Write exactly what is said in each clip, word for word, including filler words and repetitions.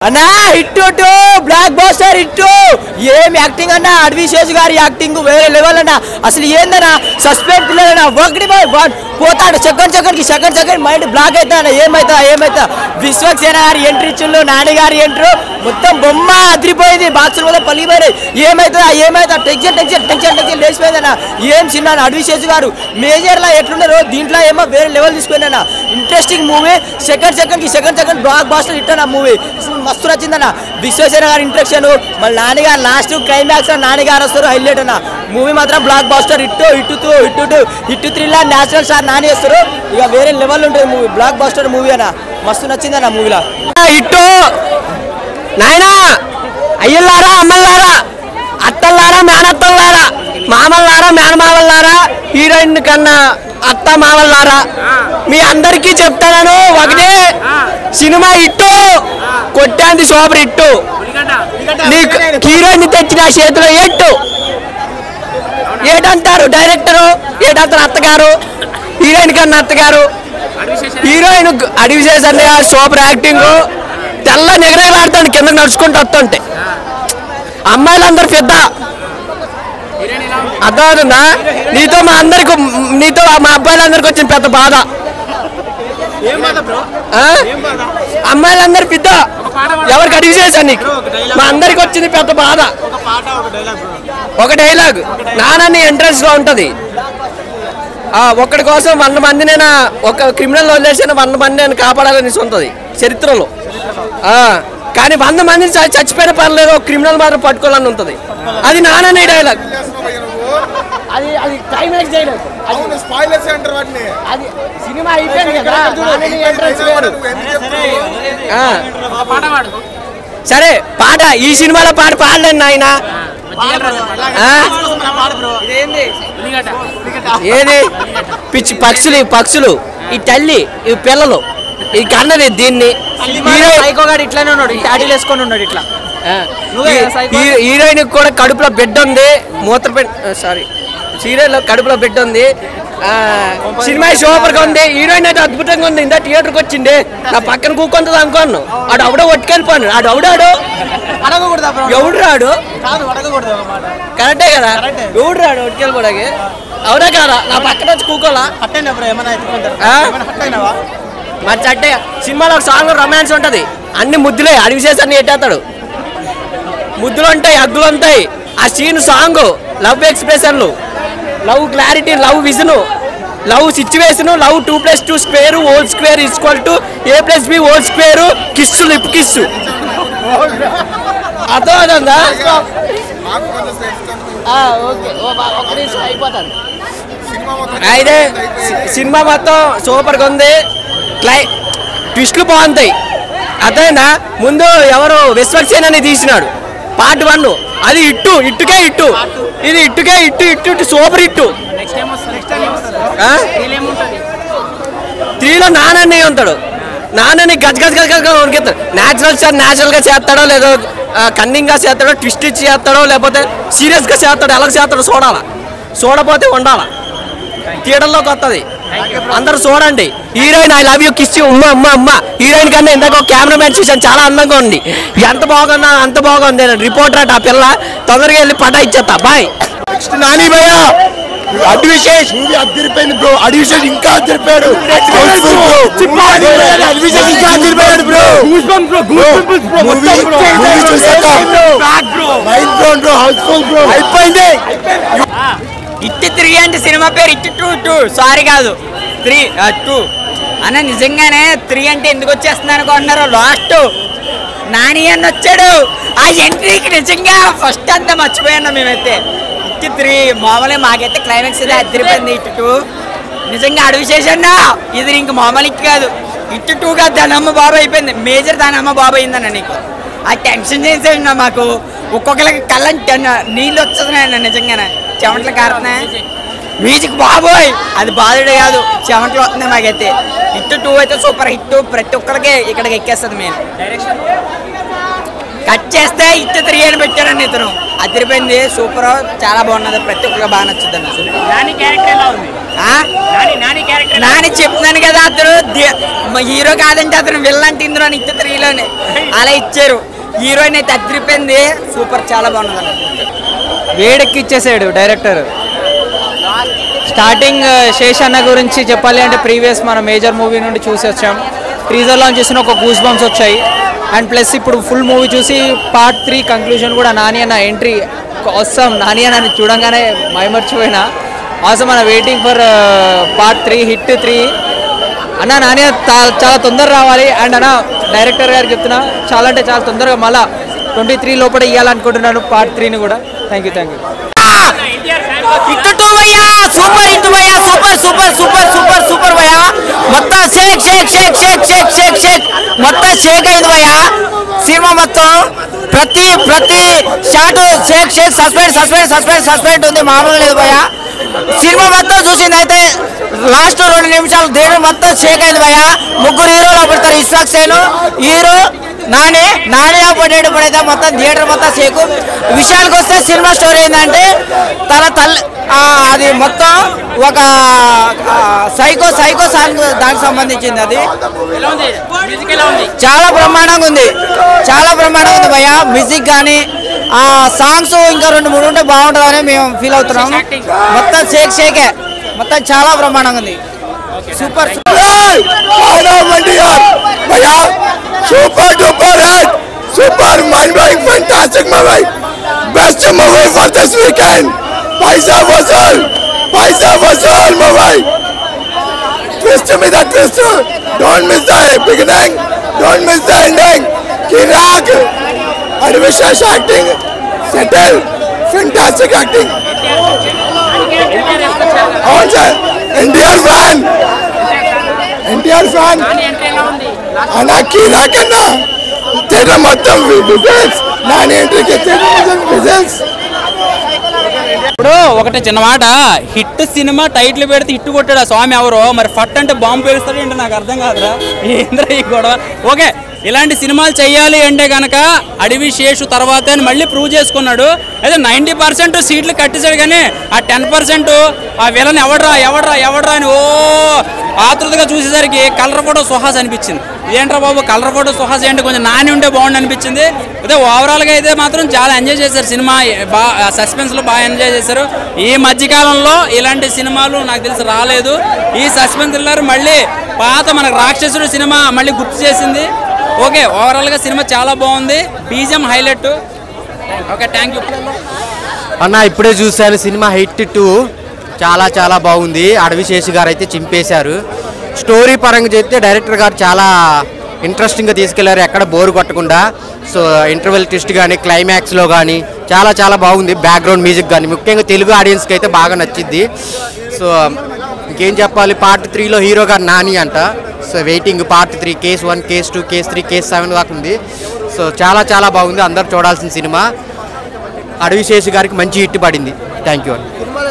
అన్నా hit blockbuster hit. ఏం acting అన్నా, అడ్విశేష్ గారి యాక్టింగ్ వేరే లెవెల్ అన్నా. అసలు ఏందన్నా సస్పెండ్ పిల్లలన్నా ఒకటి పోతాడు సెకండ్ సెకండ్కి సెకండ్ సెకండ్ మైండ్ బ్లాక్ అవుతాడు. ఏమైతా ఏమైతా విశ్వక్సేన గారి ఎంట్రీ ఇచ్చిండు, నాని గారి ఎంట్రీ మొత్తం బొమ్మ అదిరిపోయింది. బాక్సులు మొత్తం పలిగిపోయినాయి. ఏమైతుందా ఏమైతా టెన్షన్ టెన్షన్ టెన్షన్ టెన్షన్ లేచిపోయిందన్న. ఏం సినిమా అడ్విశేష్ గారు మేజర్లో ఎట్లున్నారో దీంట్లో ఏమో వేరే లెవెల్ తీసుకుపోయిందన్న. Interesting movie. సెకండ్ సెకండ్కి second second blockbuster hit అన్న మూవీ. మస్తు నచ్చిందన్న. విశ్వక్సేన గారి ఇంట్రక్షన్, మళ్ళీ నాన్నగారు లాస్ట్ క్లైమాక్స్ నాన్నగారు వస్తారు హైలైట్ అన్న. మూవీ మాత్రం blockbuster hit hit two hit two hit త్రీలా నేచురల్ స్టార్ నాని వస్తారు. ఇక వేరే లెవెల్ ఉంటుంది మూవీ. బ్లాక్ బాస్టర్ మూవీ అన్న మస్తు నచ్చిందన్న మూవీలో. హిట్ నాయనా అయ్యల్లారా అమ్మల్లారా అత్తల్లారా మేనత్తల్లారా మామల్లారా మేనమామల్లారా హీరోయిన్ కన్నా అత్త మామల్లారా మీ అందరికీ చెప్తాను ఒకటే సినిమా హిట్టు కొట్టాంది సూపర్ హిట్టు. నీకు హీరోయిన్ తెచ్చిన చేతిలో ఎట్టు ఏటంటారు డైరెక్టరు, ఏటంటారు అత్తగారు, హీరోయిన్ కన్నా అత్తగారు. హీరోయిన్ అడ్విశేష్ అనే సూపర్ యాక్టింగ్. తెల్ల నిగరగలాడుతాడు కింద నడుచుకుంటూ వస్తుంటే. అమ్మాయిలందరూ పెద్ద అర్థమవుతుందా? నీతో మా అందరికి నీతో మా అబ్బాయిలందరికి వచ్చిన పెద్ద బాధ. అమ్మాయిలందరూ పెద్ద ఎవరికి అడ్విశేష్ నీకు మా అందరికి వచ్చింది పెద్ద బాధ. ఒక డైలాగ్ నానని ఎంట్రన్స్ లో ఉంటది. ఒక్కడి కోసం వంద మంది నేను ఒక క్రిమినల్ వదిలేసిన వంద మంది నేను కాపాడాలని ఉంటుంది చరిత్రలో. కానీ వంద మందిని చచ్చిపోయిన పర్లేదు ఒక క్రిమినల్ మాత్రం పట్టుకోవాలని ఉంటుంది. అది నానని డైలాగ్. అది అది క్లైమాక్స్ డైలాగ్. అది సినిమా అయిపోయింది కదా. సరే పాట ఈ సినిమాలో పాట పాడలేను నాయన. ఏది పిచ్చి పక్షులు పక్షులు ఈ తల్లి ఈ పిల్లలు ఈ కన్నది దీన్ని. ఇట్లానే ఉన్నాడు టాటీలు వేసుకొని ఉన్నాడు ఇట్లా. హీరోయిన్ కూడా కడుపులో బిడ్డ ఉంది. మూత్ర సారీ సీరియల్ కడుపులో బిడ్డ ఉంది. సినిమా సూపర్ గా ఉంది. హీరోయిన్ అయితే అద్భుతంగా ఉంది. ఇందా థియేటర్కి వచ్చింది నా పక్కన కూకుంటుంది అనుకోను. ఆడు అవడో పట్టుకెళ్ళిపోను. ఆడు అవడాడు ఎవడు రాడు కరెక్టే కదా. ఎవడు రాడు పట్టుకెళ్ళిపోవడానికి అవునా కాదా? నా పక్కన వచ్చి కూకోలా మరి చట్టే. సినిమాలో ఒక సాంగ్ రొమాన్స్ ఉంటది. అన్ని ముద్దులే అడ్విశేష్ అన్ని ఎట్టేస్తాడు. ముద్దులు ఉంటాయి, హగ్గులు ఉంటాయి. ఆ సీన్ సాంగ్ లవ్ ఎక్స్ప్రెషన్లు, love clarity, love vision, love situation, love two plus two square whole square equal to A plus B whole square, kiss lip kiss. అర్థమవుతుందా? అయిపోతాను. అయితే సినిమా మొత్తం సూపర్గా ఉంది. క్లై ట్విస్ట్లు బాగుంటాయి. అర్థమైందా? ముందు ఎవరు విశ్వక్సేనని తీసినాడు పార్ట్ వన్. అది ఇట్టు ఇట్టుకే ఇట్టు. ఇది ఇట్టుకే ఇట్టు ఇట్టు ఇట్టు సూపర్ ఇట్టు. త్రీలో నానని ఉంటాడు. నానని గజ గజ గజ గజ ఉడికిస్తాడు. న్యాచురల్ స్టార్ న్యాచురల్ గా చేస్తాడో లేదో, కన్నింగ్ గా చేస్తాడో, ట్విస్ట్ ఇచ్చి చేస్తాడో, లేకపోతే సీరియస్ గా చేస్తాడో, ఎలా చేస్తాడో చూడాలా. చూడపోతే ఉండాలా. థియేటర్లోకి వస్తుంది. అందరూ చూడండి. Heroine I love you kiss you అమ్మ అమ్మ అమ్మ. హీరోయిన్ కన్నా ఇందాక కెమెరామ్యాన్ చూసాను చాలా అందంగా ఉంది. ఎంత బాగున్నా అంత బాగుంది. రిపోర్టర్ అట ఆ పిల్ల. తొందరగా వెళ్ళి పటా ఇచ్చేస్తా. బాయ్. నాని భయ్య అడ్విశేష్ మూవీ అదిరిపోయింది బ్రో. అడ్విశేష్ ఇంకా అదిరిపోయాడు. అడ్విశేష్ ఇంకా అదిరిపోయాడు బ్రో. అయిపోయింది. ఇట్ త్రీ అంటే సినిమా పేరు ఇట్ టూ టూ సారీ కాదు త్రీ టూ అన్న. నిజంగానే త్రీ అంటే ఎందుకు వచ్చేస్తుంది అనుకుంటున్నారు. లాస్ట్ నాని అని వచ్చాడు. ఆ ఎంట్రీకి నిజంగా ఫస్ట్ అంతా మర్చిపోయాను మేమైతే. ఇట్ త్రీ మామూలుగా మాకైతే క్లైమాక్స్ అయితే అదిరిపోయింది. ఇట్ టూ నిజంగా అడ్విశేష్ అన్న ఇది ఇంక మామూలు ఇట్ కాదు. ఇట్ టూ కాదు దాని అమ్మ బాబు అయిపోయింది. మేజర్ దాని అమ్మ బాబు అయిందన్న. నీకు ఆ టెన్షన్ చేసేయండి మాకు. ఒక్కొక్కరికి కళ్ళంటే నీళ్ళు వచ్చేస్తున్నాయన్న. నిజంగానే చెమటలు కారుతున్నాయి. మ్యూజిక్ బాబోయ్ అది బాధుడే కాదు చెమటలు వస్తున్నాయి మాకైతే. హిట్ టూ అయితే సూపర్ హిట్. ప్రతి ఒక్కరికి ఇక్కడికి ఎక్కేస్తుంది. మేము కట్ చేస్తే హిట్ త్రీ అని పెట్టారండి. ఇతను అదిరిపోయింది. సూపర్ చాలా బాగున్నది. ప్రతి ఒక్కరికి బాగా నచ్చుతుంది. నాని చెప్తున్నాను కదా, అతను హీరో కాదంటే అతను విల్లంటే ఇందులో ఇచ్చే త్రీలోనే అలా ఇచ్చారు. హీరోయిన్ అయితే అదిరిపోయింది, సూపర్, చాలా బాగుంది. వేడెక్కిచ్చేసాడు డైరెక్టర్. స్టార్టింగ్ శేషన్న గురించి చెప్పాలి అంటే ప్రీవియస్ మన మేజర్ మూవీ నుండి చూసి వచ్చాం. టీజర్లో చూసిన ఒక గూస్ బంప్స్ వచ్చాయి. అండ్ ప్లస్ ఇప్పుడు ఫుల్ మూవీ చూసి పార్ట్ త్రీ కంక్లూజన్ కూడా నాని అన్న ఎంట్రీ అవసరం. నాని అన్న చూడంగానే మైమర్చిపోయినా. అవసరం మన waiting for part three, hit three అన్న. నాని చాలా తొందరగా రావాలి. అండ్ అన్న డైరెక్టర్ గారికి చెప్తున్నా, చాలా అంటే చాలా తొందరగా మళ్ళీ ట్వంటీ త్రీ లోపల ఇవ్వాలనుకుంటున్నాను పార్ట్ త్రీని కూడా. Thank you thank you hit two భయ్యా, సూపర్ హిట్ భయ్యా, super super super super super భయ్యా. మొత్తం షేక్ షేక్ షేక్ షేక్ షేక్ షేక్ షేక్ మొత్తం షేక్ అయింది భయ్యా సినిమా మొత్తం. ప్రతి ప్రతి shot shake shake suspend suspend suspend suspend ఉంది, మామూలు లేదు భయ్యా. సినిమా మొత్తం చూసింది అయితే లాస్ట్ రెండు నిమిషాలు థియేటర్ మొత్తం షేక్ అయింది భయ్యా. ముగ్గురు హీరోలు పడతారు, ఇస్రాక్ సేన్ హీరో, నాని నాని పడేడు పడైతే మొత్తం థియేటర్ మొత్తం షేకు. విషయానికి వస్తే సినిమా స్టోరీ ఏంటంటే తన తల్లి అది మొత్తం ఒక సైకో సైకో సాంగ్ దానికి సంబంధించింది. అది చాలా బ్రహ్మాండంగా ఉంది, చాలా బ్రహ్మాండంగా ఉంది భయ్యా. మ్యూజిక్ కానీ ఆ సాంగ్స్ ఇంకా రెండు మూడు ఉంటే బాగుంటుందని మేము ఫీల్ అవుతున్నాం. మొత్తం షేక్ షేకే, మొత్తం చాలా బ్రహ్మాండంగా ఉంది. Super super duper hit, super mind blowing fantastic movie, best movie for this weekend. పైసా వసూల్, పైసా వసూల్ మూవీ. ట్విస్ట్ మీద twist, don't miss the beginning, don't miss the ending. కిరాక్, Adivi Sesh acting, settle, fantastic acting. అవును sir, NTR fan, NTR fan అన్నా. కిరాక్ అన్నా, థియేటర్ మొత్తం విజిల్స్, నాని ఎంట్రీకి థియేటర్ విజిల్స్. ఇప్పుడు ఒకటే చిన్న మాట, హిట్ సినిమా టైటిల్ పెడితే హిట్ కొట్టాడు ఆ స్వామి ఎవరో, మరి ఫట్ అంటే బాంబు పేలుస్తాడు ఏంటో నాకు అర్థం కాదురా. ఏంద్రా ఈ గొడవ? ఓకే, ఇలాంటి సినిమాలు చెయ్యాలి అంటే కనుక అడవి శేషు తర్వాత మళ్ళీ ప్రూవ్ చేసుకున్నాడు. అయితే నైంటీ పర్సెంట్ సీట్లు కట్టేశాడు, కానీ ఆ టెన్ పర్సెంట్ ఆ విలన్ ఎవడ్రా ఎవడ్రా ఎవడ్రా అని ఓ ఆతృతగా చూసేసరికి కలర్ ఫోటో సుహాస్ అనిపించింది. ఇదేంట్రా బాబు కలర్ ఫోటో సుహాస్ ఏంటి, కొంచెం నాని ఉంటే బాగుండి అనిపించింది. అదే ఓవరాల్గా అయితే మాత్రం చాలా ఎంజాయ్ చేశారు సినిమా, బాగా సస్పెన్స్లో బాగా ఎంజాయ్ చేశారు. ఈ మధ్యకాలంలో ఇలాంటి సినిమాలు నాకు తెలిసి రాలేదు. ఈ సస్పెన్స్ థ్రిల్లర్ మళ్ళీ పాత మనకు రాక్షసుడు సినిమా మళ్ళీ గుర్తు చేసింది. ఓకే, ఓవరాల్గా సినిమా చాలా బాగుంది, BGM highlight. Okay, thank you అన్న. ఇప్పుడే చూశాను సినిమా హిట్ టూ, చాలా చాలా బాగుంది. అడవి శేషు గారు అయితే చింపేశారు. స్టోరీ పరంగా చెప్తే డైరెక్టర్ గారు చాలా ఇంట్రెస్టింగ్గా తీసుకెళ్లారు, ఎక్కడ బోరు కొట్టకుండా. సో ఇంటర్వెల్ ట్విస్ట్ కానీ క్లైమాక్స్లో కానీ చాలా చాలా బాగుంది. బ్యాక్గ్రౌండ్ మ్యూజిక్ కానీ ముఖ్యంగా తెలుగు ఆడియన్స్కి అయితే బాగా నచ్చింది. సో ఇంకేం చెప్పాలి, పార్ట్ త్రీలో హీరో గారు నాని అంట. So waiting part three, case one, case two, case three, case seven దాకా ఉంది. సో చాలా చాలా బాగుంది, అందరు చూడాల్సిన సినిమా. అడవి శేషు గారికి మంచి హిట్ పడింది. Thank you.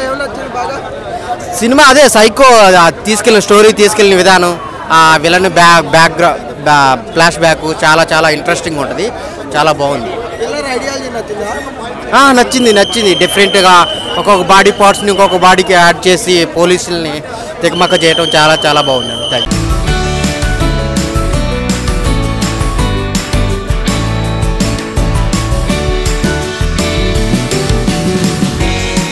సినిమా అదే సైకో తీసుకెళ్ళిన స్టోరీ, తీసుకెళ్ళిన విధానం, ఆ villain back background flash back చాలా చాలా ఇంట్రెస్టింగ్ ఉంటుంది, చాలా బాగుంది. నచ్చింది నచ్చింది డిఫరెంట్గా ఒక్కొక్క బాడీ పార్ట్స్ని ఇంకొక బాడీకి యాడ్ చేసి పోలీసుల్ని తెగమక్క చేయడం చాలా చాలా బాగుంది. Thank you.